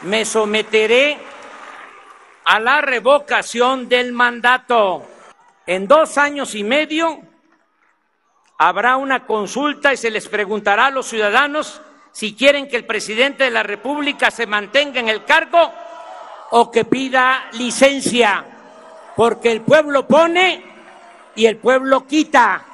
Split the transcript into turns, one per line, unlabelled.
me someteré a la revocación del mandato. En 2 años y medio habrá una consulta y se les preguntará a los ciudadanos si quieren que el presidente de la República se mantenga en el cargo o que pida licencia, porque el pueblo pone y el pueblo quita.